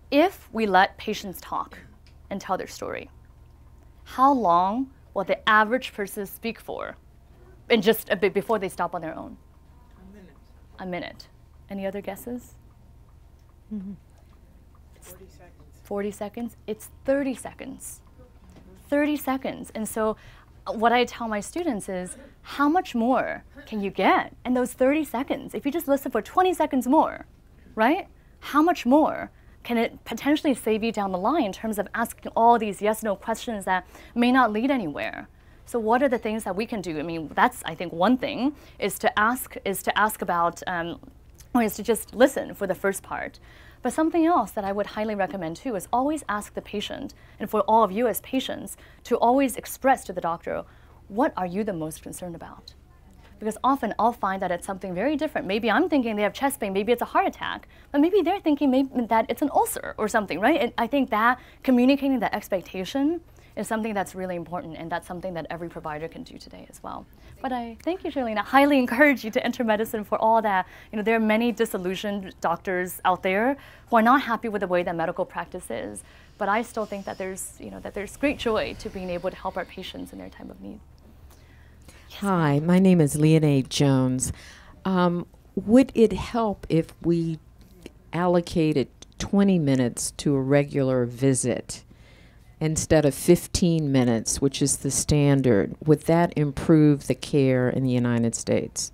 Speaker 2: if we let patients talk and tell their story, how long will the average person speak for? And just a bit before they stop on their own?
Speaker 3: A minute.
Speaker 2: A minute. Any other guesses?
Speaker 3: 40 seconds.
Speaker 2: 40 seconds? It's 30 seconds. 30 seconds. And so what I tell my students is, how much more can you get in those 30 seconds? If you just listen for 20 seconds more, right? How much more can it potentially save you down the line in terms of asking all these yes/no questions that may not lead anywhere? So what are the things that we can do? I mean, that's, I think, one thing is to ask about, or is to just listen for the first part. But something else that I would highly recommend too is always ask the patient, and for all of you as patients, to always express to the doctor, what are you the most concerned about? Because often I'll find that it's something very different. Maybe I'm thinking they have chest pain, maybe it's a heart attack, but maybe they're thinking maybe that it's an ulcer or something, right? And I think that communicating that expectation is something that's really important, and that's something that every provider can do today as well. But I thank you, Shirley, and I highly encourage you to enter medicine for all that. You know, there are many disillusioned doctors out there who are not happy with the way that medical practice is. But I still think that there's great joy to being able to help our patients in their time of need. Yes.
Speaker 7: Hi, my name is Leana Jones. Would it help if we allocated 20 minutes to a regular visit instead of 15 minutes, which is the standard? Would that improve the care in the United States?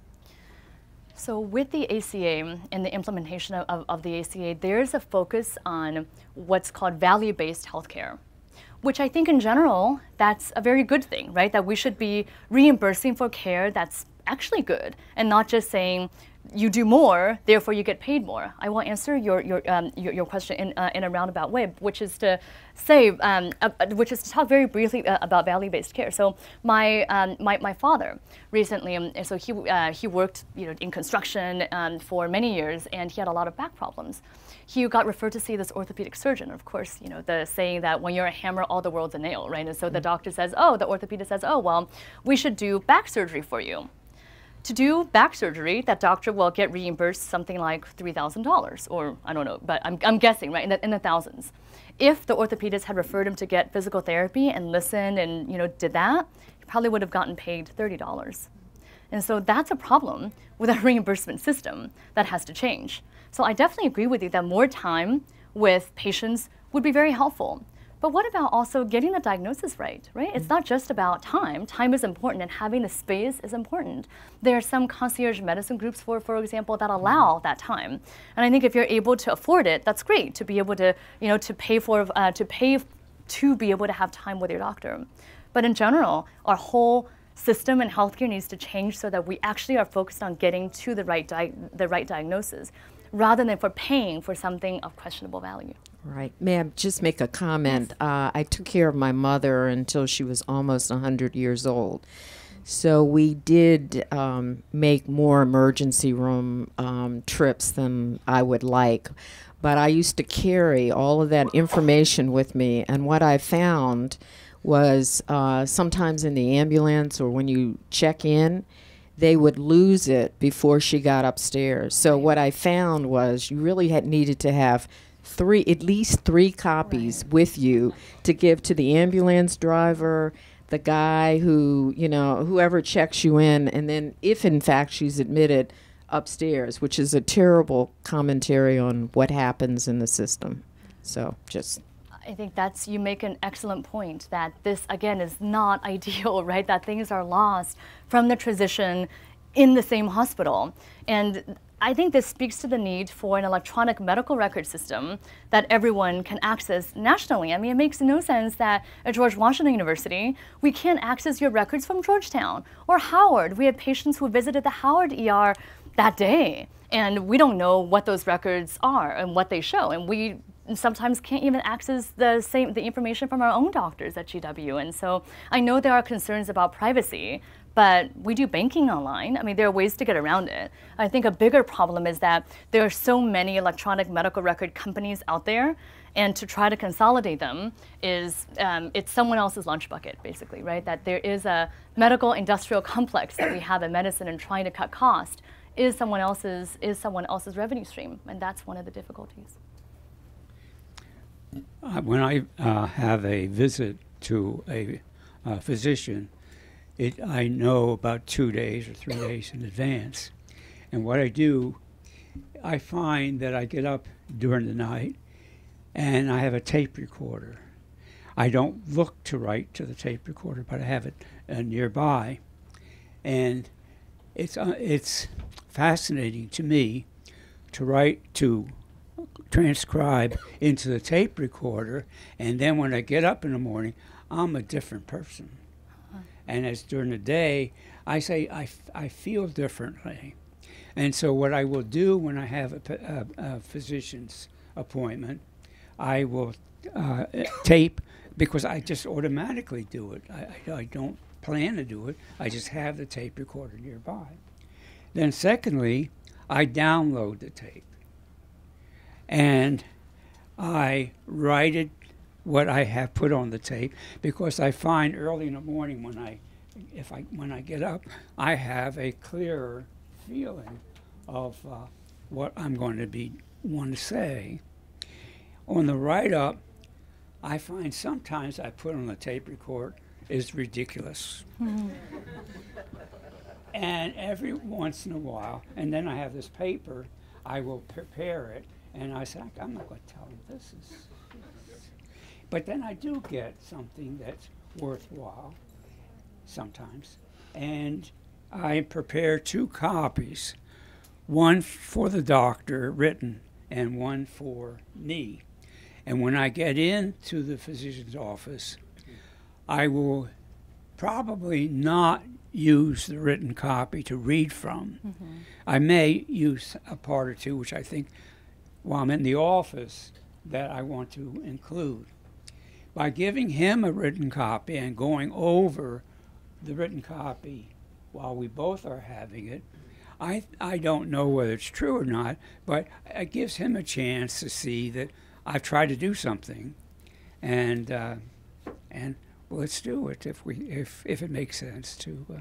Speaker 2: So with the ACA and the implementation of the ACA, there's a focus on what's called value-based healthcare, which I think in general, that's a very good thing, right? That we should be reimbursing for care that's actually good and not just saying, you do more, therefore you get paid more. I will answer your question in a roundabout way, which is to say, which is to talk very briefly about value-based care. So my father recently, so he worked in construction for many years, and he had a lot of back problems. He got referred to see this orthopedic surgeon. Of course, the saying that when you're a hammer, all the world's a nail, right? And so the doctor says, the orthopedist says, well, we should do back surgery for you. To do back surgery, that doctor will get reimbursed something like $3,000, or I don't know, but I'm guessing, right, in the thousands. If the orthopedist had referred him to get physical therapy and listened and did that, he probably would have gotten paid $30. And so that's a problem with our reimbursement system that has to change. So I definitely agree with you that more time with patients would be very helpful. But what about also getting the diagnosis right? It's not just about time. Time is important, and having the space is important. There are some concierge medicine groups, for example, that allow that time. And I think if you're able to afford it, that's great to be able to, to pay to be able to have time with your doctor. But in general, our whole system in healthcare needs to change so that we actually are focused on getting to the right diagnosis, rather than for paying for something of questionable value.
Speaker 7: Right. May I just make a comment? Yes. I took care of my mother until she was almost 100 years old. So we did make more emergency room trips than I would like. But I used to carry all of that information with me. And what I found was sometimes in the ambulance or when you check in, they would lose it before she got upstairs. So what I found was you really needed to have at least three copies with you to give to the ambulance driver, the guy who, whoever checks you in, and then if in fact she's admitted, upstairs, which is a terrible commentary on what happens in the system. So
Speaker 2: I think you make an excellent point that this, again, is not ideal, right? That things are lost from the transition in the same hospital. And I think this speaks to the need for an electronic medical record system that everyone can access nationally. I mean, it makes no sense that at George Washington University, we can't access your records from Georgetown or Howard. We have patients who visited the Howard ER that day, and we don't know what those records are and what they show. And we sometimes can't even access the information from our own doctors at GW. And so I know there are concerns about privacy, but we do banking online. I mean, there are ways to get around it. I think a bigger problem is that there are so many electronic medical record companies out there, and to try to consolidate them is, it's someone else's lunch bucket, basically, right? That there is a medical industrial complex that we have in medicine, and trying to cut cost is someone else's revenue stream, and that's one of the difficulties.
Speaker 4: When I have a visit to a physician, I know about 2 days or 3 days in advance. And what I do, I find that I get up during the night and I have a tape recorder. I don't look to write to the tape recorder, but I have it nearby. And it's fascinating to me to transcribe into the tape recorder, and then when I get up in the morning, I'm a different person. And as during the day, I say I feel differently. And so what I will do when I have a physician's appointment, I will tape, because I just automatically do it. I don't plan to do it. I just have the tape recorder nearby. Then secondly, I download the tape. And I write it, what I have put on the tape, because I find early in the morning when I get up, I have a clearer feeling of what I'm going to want to say. On the write-up, I find sometimes I put on the tape record is ridiculous. And every once in a while, and then I have this paper, I will prepare it, and I say, I'm not going to tell him this is. But then I do get something that's worthwhile sometimes. And I prepare 2 copies, one for the doctor written and one for me. And when I get into the physician's office, I will probably not use the written copy to read from. I may use a part or two, which I think while I'm in the office that I want to include. By giving him a written copy and going over the written copy while we both are having it, I don't know whether it's true or not, but it gives him a chance to see that I've tried to do something, and let's do it if it makes sense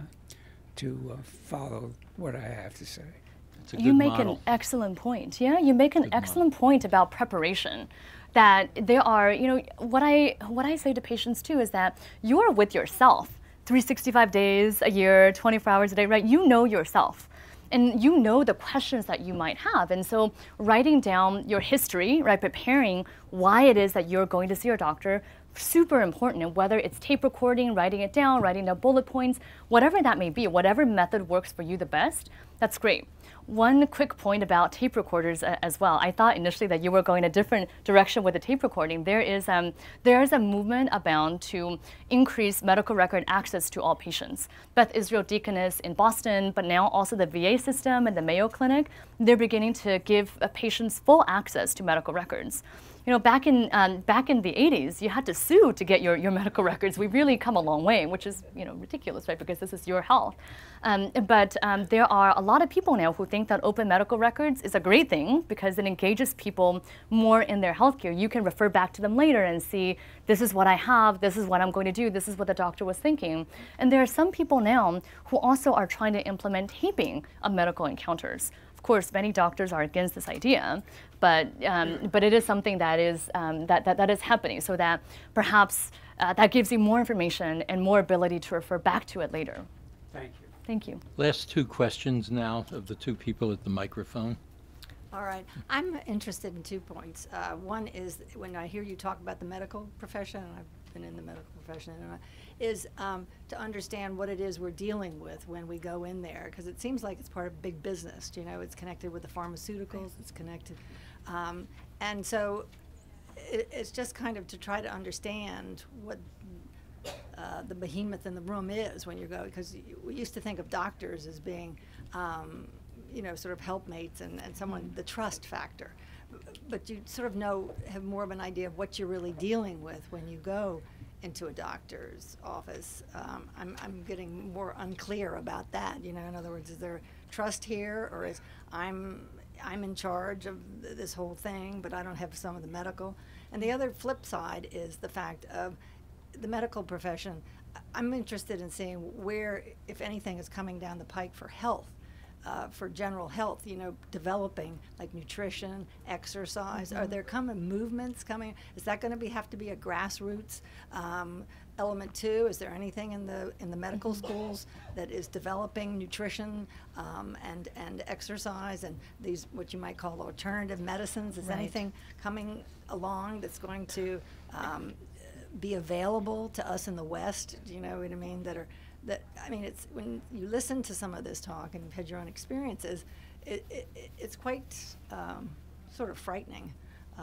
Speaker 4: to follow what I have to say.
Speaker 2: You make an excellent point. Yeah, you make an excellent point about preparation. That there are, what I say to patients too is that you're with yourself 365 days a year, 24 hours a day, right? You know yourself. And you know the questions that you might have. And so writing down your history, right, preparing why it is that you're going to see your doctor, super important. And whether it's tape recording, writing it down, writing down bullet points, whatever that may be, whatever method works for you the best, that's great. One quick point about tape recorders as well. I thought initially that you were going a different direction with the tape recording. There is a movement abound to increase medical record access to all patients. Beth Israel Deaconess in Boston, but now also the VA system and the Mayo Clinic, they're beginning to give patients full access to medical records. Back in the 80s, you had to sue to get your medical records. We've really come a long way, which is ridiculous, right? Because this is your health. But there are a lot of people now who think that open medical records is a great thing because it engages people more in their healthcare. You can refer back to them later and see, this is what I have, this is what I'm going to do, this is what the doctor was thinking. And there are some people now who also are trying to implement taping of medical encounters. Of course, many doctors are against this idea, but it is something that is that is happening. So that perhaps that gives you more information and more ability to refer back to it later.
Speaker 4: Thank you.
Speaker 2: Thank you.
Speaker 1: Last 2 questions now of the 2 people at the microphone.
Speaker 8: All right. I'm interested in 2 points. One is when I hear you talk about the medical profession, and I've been in the medical profession, is to understand what it is we're dealing with when we go in there, because it seems like it's part of big business. It's connected with the pharmaceuticals, it's connected. And so it's just kind of to try to understand what the behemoth in the room is when you go, because we used to think of doctors as being sort of helpmates and someone, the trust factor. But you sort of have more of an idea of what you're really dealing with when you go into a doctor's office. I'm getting more unclear about that. In other words, is there trust here, or is I'm in charge of this whole thing, but I don't have some of the medical? And the other flip side is the fact of the medical profession. I'm interested in seeing where, if anything, is coming down the pike for health. for general health, you know, developing like nutrition, exercise? Are there movements coming? Is that going to have to be a grassroots element too? Is there anything in the medical schools that is developing nutrition and exercise and these what you might call alternative medicines? Is anything coming along that's going to be available to us in the West? Do you know what I mean? It's when you listen to some of this talk and you've had your own experiences, it's quite sort of frightening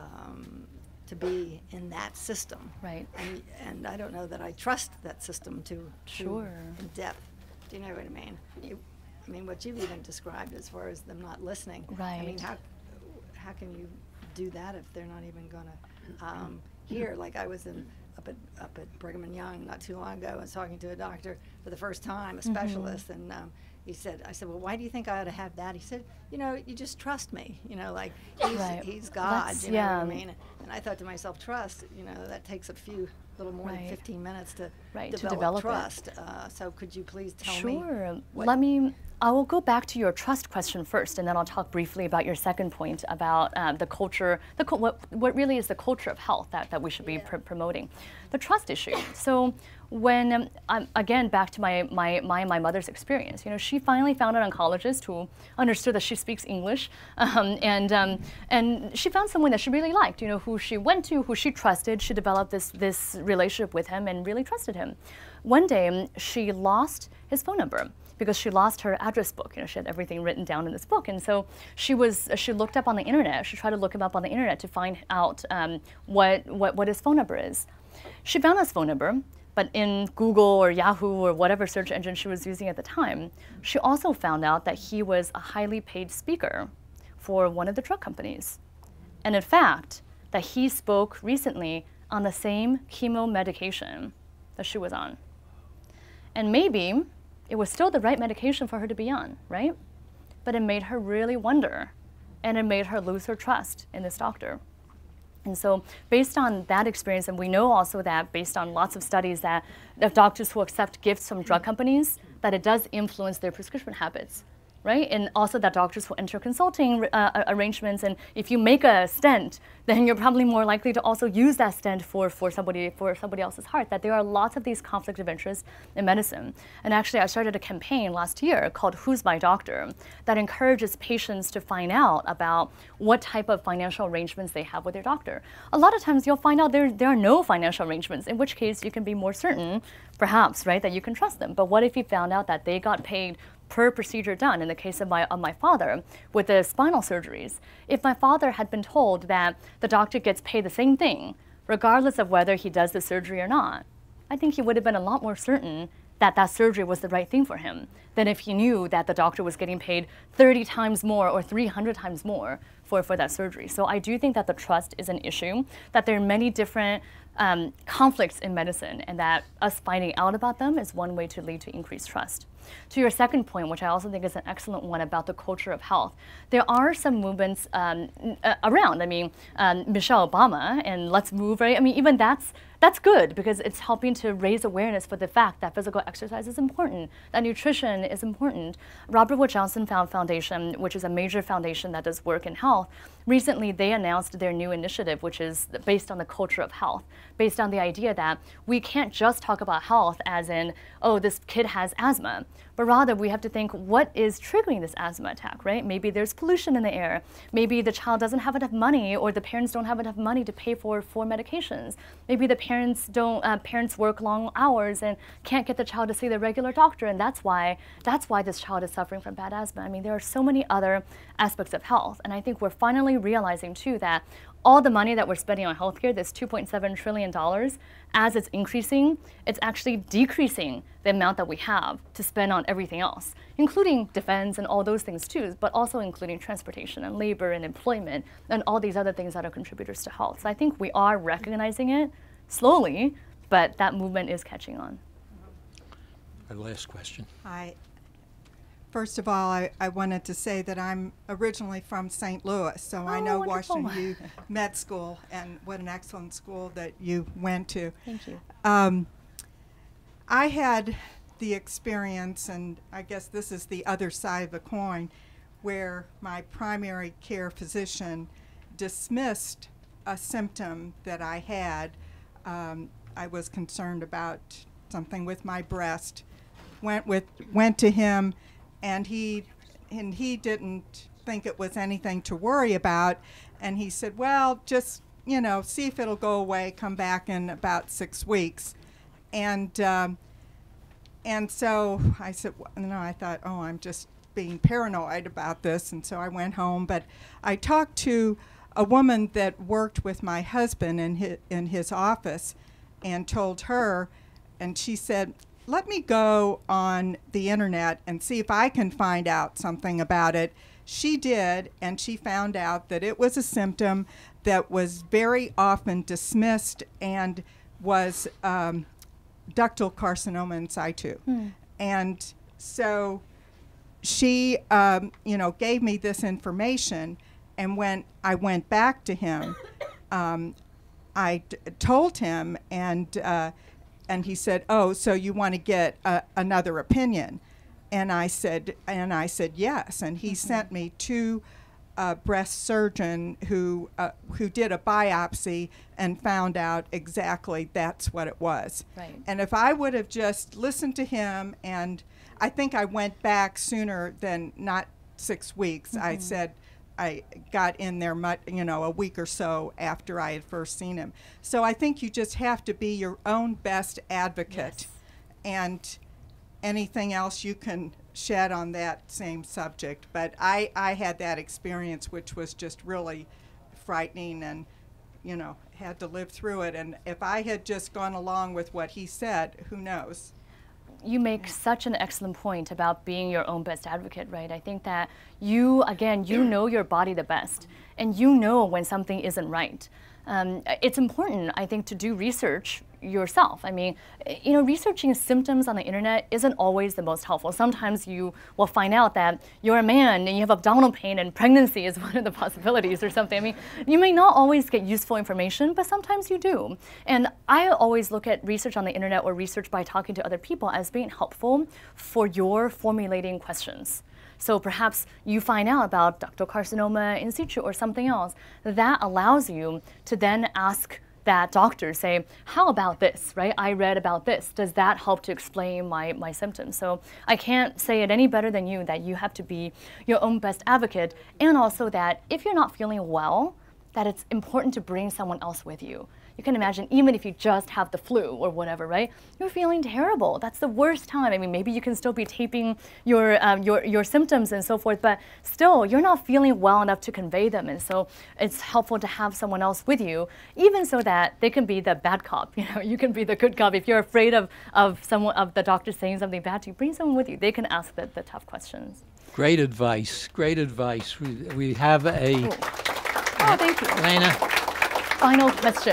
Speaker 8: to be in that system.
Speaker 2: Right.
Speaker 8: And I don't know that I trust that system to
Speaker 2: Sure.
Speaker 8: in depth. Do you know what I mean? I mean, what you've even described as far as them not listening.
Speaker 2: Right.
Speaker 8: I mean, how can you do that if they're not even going to hear? Like I was up at Brigham and Young not too long ago. I was talking to a doctor for the first time, a specialist, and I said, well, why do you think I ought to have that? He said, you know, you just trust me. You know, like he's God. You know what I mean? And I thought to myself, trust. You know, that takes a little more than 15 minutes to develop trust. So could you please tell me?
Speaker 2: Sure. I will go back to your trust question first, and then I'll talk briefly about your second point about the culture, what really is the culture of health that we should be promoting. The trust issue. So when, again, back to my mother's experience, you know, she finally found an oncologist who understood that she speaks English, and she found someone that she really liked, you know, who she went to, who she trusted. She developed this relationship with him and really trusted him. One day, she lost his phone number, because she lost her address book. You know, she had everything written down in this book, and so she looked up on the internet. She tried to look him up on the internet to find out what his phone number is. She found his phone number, but in Google or Yahoo or whatever search engine she was using at the time, she also found out that he was a highly paid speaker for one of the drug companies, and in fact, that he spoke recently on the same chemo medication that she was on, and maybe it was still the right medication for her to be on, right? But it made her really wonder, and it made her lose her trust in this doctor. And so based on that experience, and we know also that based on lots of studies that of doctors who accept gifts from drug companies, that it does influence their prescription habits, right? And also that doctors will enter consulting arrangements, and if you make a stent, then you're probably more likely to also use that stent for somebody else's heart. That there are lots of these conflicts of interest in medicine. And actually, I started a campaign last year called Who's My Doctor that encourages patients to find out about what type of financial arrangements they have with their doctor. A lot of times you'll find out there are no financial arrangements, in which case you can be more certain, perhaps, right, that you can trust them. But what if you found out that they got paid per procedure done? In the case of my father with the spinal surgeries, if my father had been told that the doctor gets paid the same thing regardless of whether he does the surgery or not, I think he would have been a lot more certain that that surgery was the right thing for him than if he knew that the doctor was getting paid 30 times more or 300 times more for that surgery. So I do think that the trust is an issue, that there are many different conflicts in medicine, and that us finding out about them is one way to lead to increased trust. To your second point, which I also think is an excellent one about the culture of health, there are some movements around. I mean, Michelle Obama and Let's Move, right? I mean, even that's good because it's helping to raise awareness for the fact that physical exercise is important, that nutrition is important. Robert Wood Johnson Foundation, which is a major foundation that does work in health, recently they announced their new initiative, which is based on the culture of health, based on the idea that we can't just talk about health as in, oh, this kid has asthma, but rather we have to think, what is triggering this asthma attack, right? Maybe there's pollution in the air. Maybe the child doesn't have enough money, or the parents don't have enough money to pay for medications. Maybe the parents work long hours and can't get the child to see the regular doctor, and that's why this child is suffering from bad asthma. I mean, there are so many other aspects of health, and I think we're finally realizing too that all the money that we're spending on healthcare, this $2.7 trillion, as it's increasing, it's actually decreasing the amount that we have to spend on everything else, including defense and all those things too, but also including transportation and labor and employment and all these other things that are contributors to health. So I think we are recognizing it slowly, but that movement is catching on.
Speaker 1: Our last question.
Speaker 9: Hi. First of all, I wanted to say that I'm originally from St. Louis, so I know
Speaker 2: wonderful.
Speaker 9: Washington U Med School, and what an excellent school that you went to.
Speaker 2: Thank you.
Speaker 9: I had the experience, and I guess this is the other side of the coin, where my primary care physician dismissed a symptom that I had. I was concerned about something with my breast. Went to him, and he didn't think it was anything to worry about, and he said, well, just, you know, see if it'll go away, come back in about 6 weeks. And so I said, well, no, I thought, oh, I'm just being paranoid about this, and so I went home. But I talked to a woman that worked with my husband in his office, and told her, and she said, let me go on the internet and see if I can find out something about it. She did, and she found out that it was a symptom that was very often dismissed and was ductal carcinoma in situ. And so she, you know, gave me this information, and when I went back to him, I told him, and he said, "Oh, so you want to get another opinion?" And I said, yes. And he sent me to a breast surgeon who did a biopsy and found out exactly that's what it was.
Speaker 2: Right.
Speaker 9: And if I would have just listened to him, and I think I went back sooner than not 6 weeks. I said I got in there, you know, a week or so after I had first seen him. So I think you just have to be your own best advocate.
Speaker 2: Yes.
Speaker 9: And anything else you can shed on that same subject. But I had that experience, which was just really frightening, and, you know, had to live through it. And if I had just gone along with what he said, who knows?
Speaker 2: You make such an excellent point about being your own best advocate, right? I think that you, again, you know your body the best, and you know when something isn't right. It's important, I think, to do research yourself. I mean, you know, researching symptoms on the internet isn't always the most helpful. Sometimes you will find out that you're a man and you have abdominal pain and pregnancy is one of the possibilities or something. I mean, you may not always get useful information, but sometimes you do. And I always look at research on the internet or research by talking to other people as being helpful for your formulating questions. So perhaps you find out about ductal carcinoma in situ or something else. That allows you to then ask that doctor, say, how about this, right? I read about this. Does that help to explain my symptoms? So I can't say it any better than you that you have to be your own best advocate, and also that if you're not feeling well, that it's important to bring someone else with you. You can imagine, even if you just have the flu or whatever, right? You're feeling terrible. That's the worst time. I mean, maybe you can still be taping your symptoms and so forth, but still, you're not feeling well enough to convey them. And so it's helpful to have someone else with you, even so that they can be the bad cop. You know, you can be the good cop. If you're afraid of the doctor saying something bad to you, bring someone with you. They can ask the tough questions.
Speaker 1: Great advice. Great advice. We have a...
Speaker 2: Oh, thank you.
Speaker 1: Leana,
Speaker 2: Final question.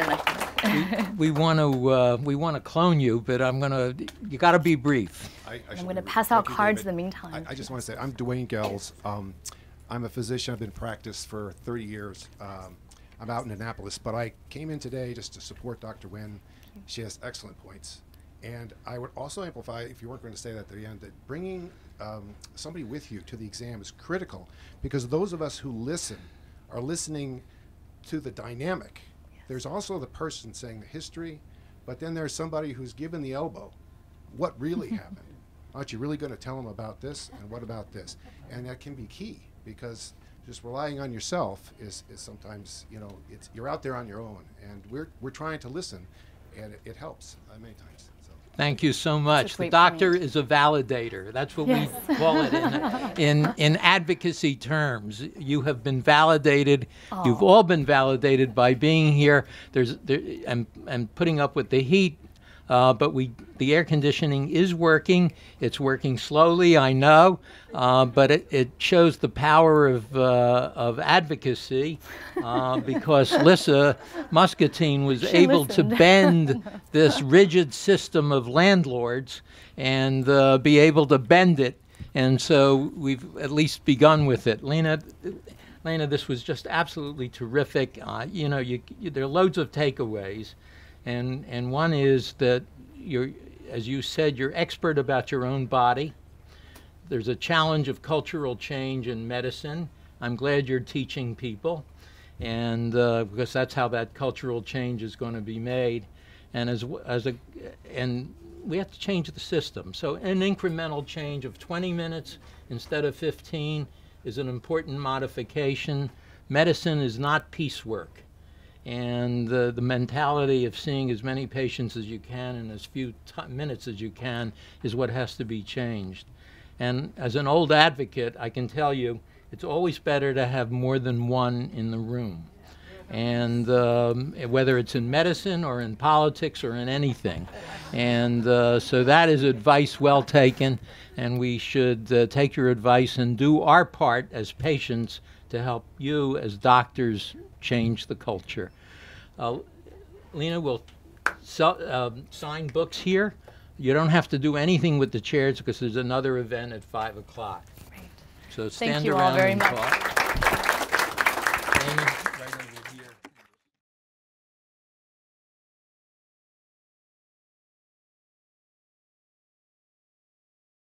Speaker 1: we want to clone you, but you got to be brief.
Speaker 2: I'm going to pass out cards in the meantime.
Speaker 10: I just want to say, I'm Dwayne Gels. I'm a physician. I've been in practice for 30 years. I'm out in Annapolis, but I came in today just to support Dr. Wen. She has excellent points. And I would also amplify, if you weren't going to say that at the end, that bringing somebody with you to the exam is critical, because those of us who listen are listening to the dynamic. There's also the person saying the history, but then there's somebody who's given the elbow. What really happened? Aren't you really going to tell them about this, and what about this? And that can be key, because just relying on yourself is sometimes, you know, you're out there on your own, and we're trying to listen, and it helps many times. So.
Speaker 1: Thank you so much. The doctor is a validator. That's what we call it in advocacy terms. You have been validated. Oh. You've all been validated by being here. And putting up with the heat. But the air conditioning is working. It's working slowly, I know, but it shows the power of advocacy, because Lissa Muscatine was able to bend this rigid system of landlords and be able to bend it, and so we've at least begun with it. Leana, this was just absolutely terrific. You know, there are loads of takeaways. And one is that as you said, you're expert about your own body. There's a challenge of cultural change in medicine. I'm glad you're teaching people, and because that's how that cultural change is going to be made. And and we have to change the system. So an incremental change of 20 minutes instead of 15 is an important modification. Medicine is not piecework. And the mentality of seeing as many patients as you can in as few minutes as you can is what has to be changed. And as an old advocate, I can tell you it's always better to have more than one in the room. And whether it's in medicine or in politics or in anything. And so that is advice well taken, and we should take your advice and do our part as patients to help you as doctors change the culture. Leana will sign books here. You don't have to do anything with the chairs because there's another event at 5 o'clock.
Speaker 2: Great.
Speaker 1: So
Speaker 2: Thank
Speaker 1: stand
Speaker 2: you all
Speaker 1: around
Speaker 2: very
Speaker 1: and
Speaker 2: much.
Speaker 1: talk.